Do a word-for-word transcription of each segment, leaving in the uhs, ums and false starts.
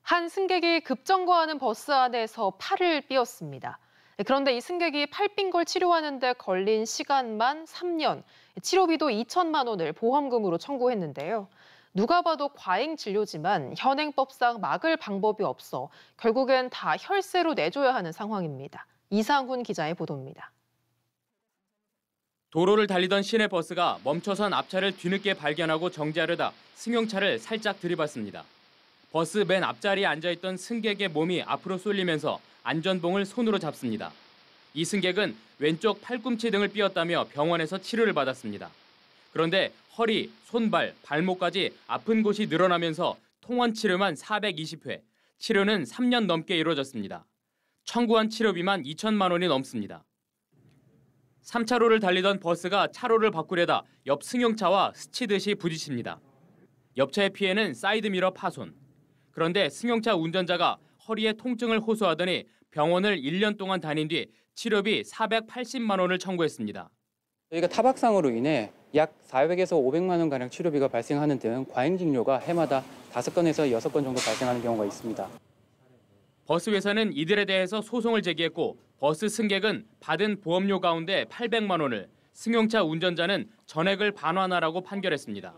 한 승객이 급정거하는 버스 안에서 팔을 삐었습니다. 그런데 이 승객이 팔 삔 걸 치료하는 데 걸린 시간만 삼 년, 치료비도 이천만 원을 보험금으로 청구했는데요. 누가 봐도 과잉 진료지만 현행법상 막을 방법이 없어 결국엔 다 혈세로 내줘야 하는 상황입니다. 이상훈 기자의 보도입니다. 도로를 달리던 시내버스가 멈춰선 앞차를 뒤늦게 발견하고 정지하려다 승용차를 살짝 들이받습니다. 버스 맨 앞자리에 앉아있던 승객의 몸이 앞으로 쏠리면서 안전봉을 손으로 잡습니다. 이 승객은 왼쪽 팔꿈치 등을 삐었다며 병원에서 치료를 받았습니다. 그런데 허리, 손발, 발목까지 아픈 곳이 늘어나면서 통원 치료만 사백이십 회, 치료는 삼 년 넘게 이루어졌습니다. 청구한 치료비만 이천만 원이 넘습니다. 삼 차로를 달리던 버스가 차로를 바꾸려다 옆 승용차와 스치듯이 부딪힙니다. 옆차의 피해는 사이드미러 파손. 그런데 승용차 운전자가 허리에 통증을 호소하더니 병원을 일 년 동안 다닌 뒤 치료비 사백팔십만 원을 청구했습니다. 저희가 타박상으로 인해 약 사백에서 오백만 원 가량 치료비가 발생하는 등 과잉 진료가 해마다 다섯 건에서 여섯 건 정도 발생하는 경우가 있습니다. 버스 회사는 이들에 대해서 소송을 제기했고 버스 승객은 받은 보험료 가운데 팔백만 원을, 승용차 운전자는 전액을 반환하라고 판결했습니다.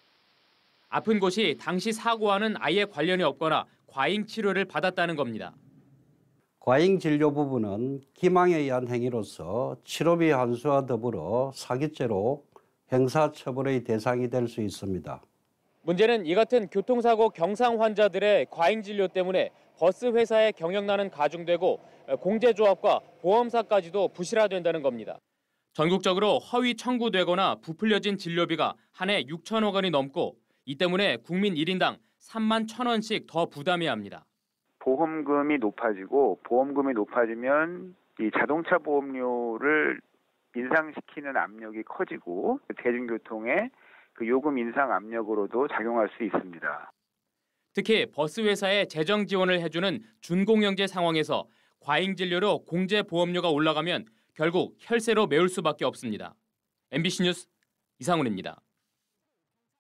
아픈 곳이 당시 사고와는 아예 관련이 없거나 과잉 치료를 받았다는 겁니다. 과잉 진료 부분은 기망에 의한 행위로서 치료비 환수와 더불어 사기죄로 형사처벌의 대상이 될 수 있습니다. 문제는 이 같은 교통사고 경상 환자들의 과잉 진료 때문에 버스 회사의 경영난은 가중되고 공제조합과 보험사까지도 부실화된다는 겁니다. 전국적으로 허위 청구되거나 부풀려진 진료비가 한 해 육천억 원이 넘고 이 때문에 국민 일 인당 삼만 천 원씩 더 부담해야 합니다. 보험금이 높아지고 보험금이 높아지면 이 자동차 보험료를 인상시키는 압력이 커지고 대중교통의 그 요금 인상 압력으로도 작용할 수 있습니다. 특히 버스 회사에 재정 지원을 해주는 준공영제 상황에서 과잉 진료로 공제 보험료가 올라가면 결국 혈세로 메울 수밖에 없습니다. 엠비씨 뉴스 이상훈입니다.